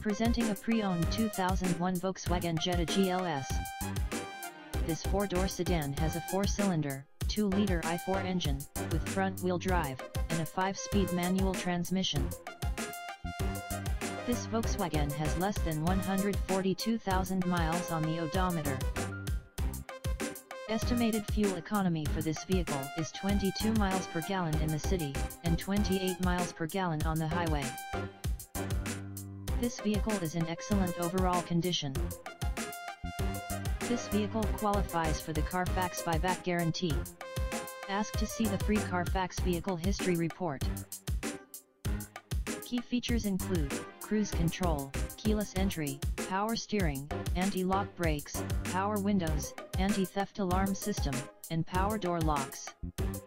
Presenting a pre-owned 2001 Volkswagen Jetta GLS. This four-door sedan has a 4-cylinder, 2-liter i4 engine, with front-wheel drive, and a 5-speed manual transmission. This Volkswagen has less than 142,000 miles on the odometer. Estimated fuel economy for this vehicle is 22 miles per gallon in the city, and 28 miles per gallon on the highway. This vehicle is in excellent overall condition. This vehicle qualifies for the Carfax buyback guarantee. Ask to see the free Carfax vehicle history report. Key features include cruise control, keyless entry, power steering, anti-lock brakes, power windows, anti-theft alarm system, and power door locks.